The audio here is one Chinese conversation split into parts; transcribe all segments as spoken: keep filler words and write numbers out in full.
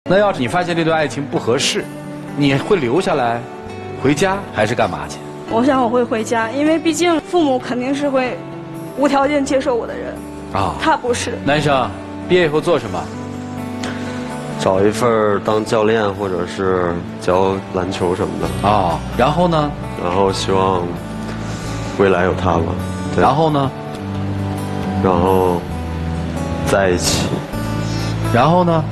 那要是你发现这段爱情不合适，你会留下来，回家还是干嘛去？ 我想我会回家，因为毕竟父母肯定是会无条件接受我的人。啊，他不是。 男生，毕业以后做什么？ 找一份当教练或者是教篮球什么的。 哦，然后呢？ 然后希望未来有他吧。 然后呢？ 然后在一起。 然后呢？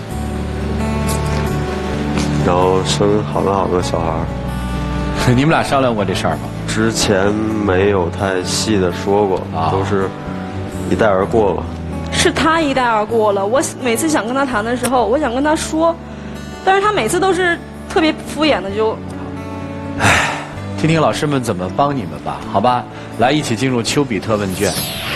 然后生好多好多小孩。 你们俩商量过这事儿吗？ 之前没有太细的说过，啊、都是一带而过吧。 是他一带而过了。我每次想跟他谈的时候，我想跟他说，但是他每次都是特别敷衍的就。 唉，听听老师们怎么帮你们吧，好吧？来，一起进入丘比特问卷。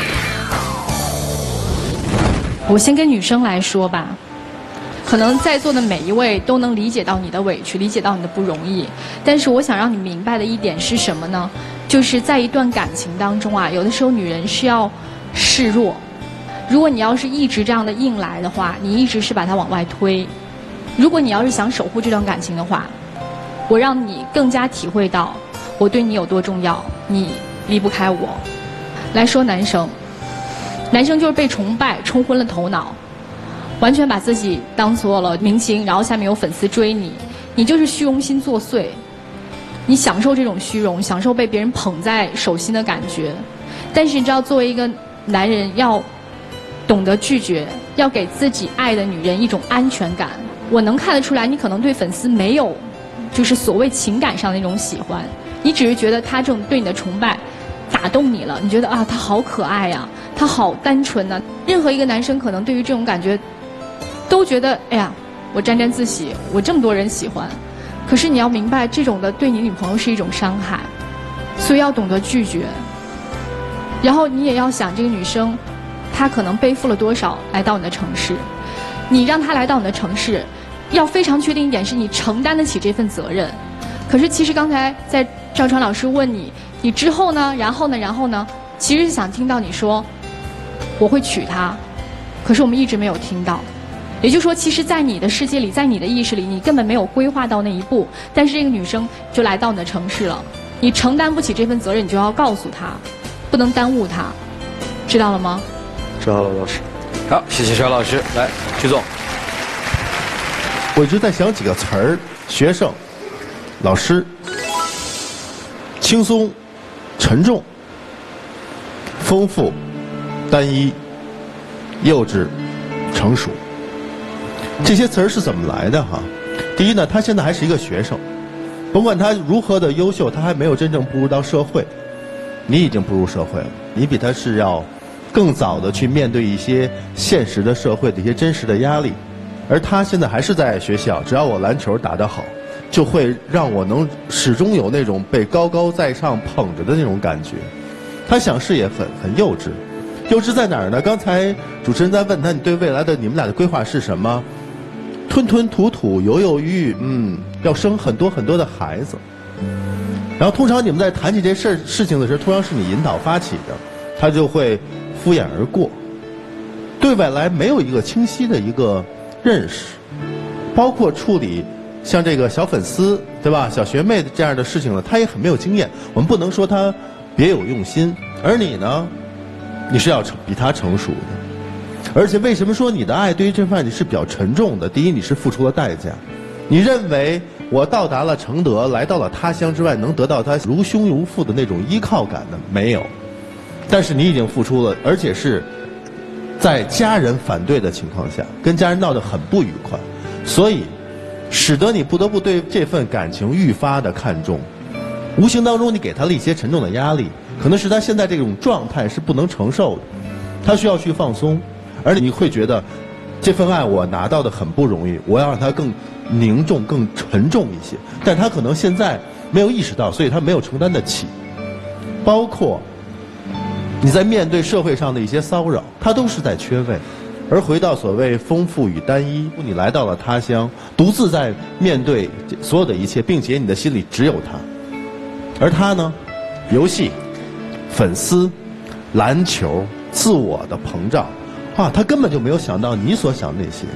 我先跟女生来说吧。可能在座的每一位都能理解到你的委屈，理解到你的不容易。但是我想让你明白的一点是什么呢？就是在一段感情当中啊，有的时候女人是要示弱。如果你要是一直这样的硬来的话，你一直是把它往外推。如果你要是想守护这段感情的话，我让你更加体会到我对你有多重要，你离不开我。来说男生，男生就是被崇拜冲昏了头脑。完全把自己当做了明星，然后下面有粉丝追你，你就是虚荣心作祟，你享受这种虚荣，享受被别人捧在手心的感觉。但是你知道，作为一个男人，要懂得拒绝，要给自己爱的女人一种安全感。我能看得出来，你可能对粉丝没有，就是所谓情感上的那种喜欢，你只是觉得他这种对你的崇拜打动你了，你觉得啊，他好可爱呀、啊，他好单纯呐、啊。任何一个男生可能对于这种感觉。都觉得哎呀，我沾沾自喜，我这么多人喜欢。可是你要明白，这种的对你女朋友是一种伤害，所以要懂得拒绝。然后你也要想，这个女生，她可能背负了多少来到你的城市，你让她来到你的城市，要非常确定一点是你承担得起这份责任。可是其实刚才在赵传老师问你，你之后呢？然后呢？然后呢？其实是想听到你说，我会娶她，可是我们一直没有听到。也就是说，其实，在你的世界里，在你的意识里，你根本没有规划到那一步。但是这个女生就来到你的城市了，你承担不起这份责任，你就要告诉她，不能耽误她，知道了吗？ 知道了，老师。 好，谢谢肖老师。来，徐总， 我一直在想几个词儿：学生、老师、轻松、沉重、丰富、单一、幼稚。成熟，这些词儿是怎么来的哈？第一呢，他现在还是一个学生，甭管他如何的优秀，他还没有真正步入到社会。你已经步入社会了，你比他是要更早的去面对一些现实的社会的一些真实的压力，而他现在还是在学校，只要我篮球打得好，就会让我能始终有那种被高高在上捧着的那种感觉。他想事业很很幼稚。幼稚在哪儿呢？刚才主持人在问他，你对未来的你们俩的规划是什么？吞吞吐吐，犹犹豫豫，嗯，要生很多很多的孩子。然后通常你们在谈起这事事情的时候，通常是你引导发起的，他就会敷衍而过，对未来没有一个清晰的一个认识，包括处理像这个小粉丝，对吧？小学妹这样的事情呢，他也很没有经验。我们不能说他别有用心，而你呢？你是要成比他成熟的，而且为什么说你的爱对于这份爱你是比较沉重的？第一，你是付出了代价，你认为我到达了承德，来到了他乡之外，能得到他如兄如父的那种依靠感的没有，但是你已经付出了，而且是在家人反对的情况下，跟家人闹得很不愉快，所以使得你不得不对这份感情愈发的看重，无形当中你给他了一些沉重的压力。可能是他现在这种状态是不能承受的，他需要去放松，而你会觉得这份爱我拿到的很不容易，我要让它更凝重、更沉重一些。但他可能现在没有意识到，所以他没有承担得起。包括你在面对社会上的一些骚扰，他都是在缺位。而回到所谓丰富与单一，你来到了他乡，独自在面对所有的一切，并且你的心里只有他，而他呢，游戏。粉丝、篮球、自我的膨胀，啊，他根本就没有想到你所想那些。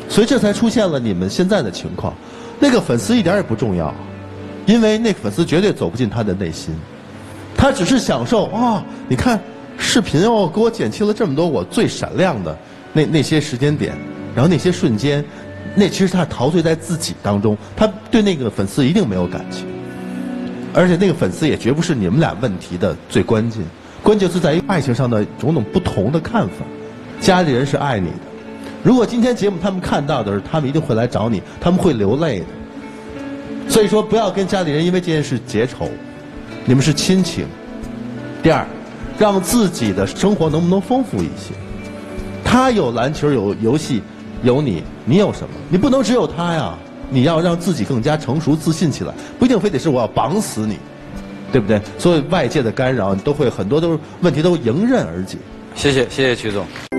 所以这才出现了你们现在的情况。那个粉丝一点也不重要，因为那个粉丝绝对走不进他的内心，他只是享受啊、哦，你看视频哦，给我剪辑了这么多我最闪亮的那那些时间点，然后那些瞬间，那其实他陶醉在自己当中，他对那个粉丝一定没有感情，而且那个粉丝也绝不是你们俩问题的最关键，关键是在于爱情上的种种不同的看法。家里人是爱你的，如果今天节目他们看到的是，他们一定会来找你，他们会流泪的。所以说，不要跟家里人因为这件事结仇，你们是亲情。第二，让自己的生活能不能丰富一些？他有篮球，有游戏，有你，你有什么？你不能只有他呀！你要让自己更加成熟、自信起来，不一定非得是我要绑死你，对不对？所以外界的干扰，你都会很多都是问题都迎刃而解。 谢谢，谢谢曲总。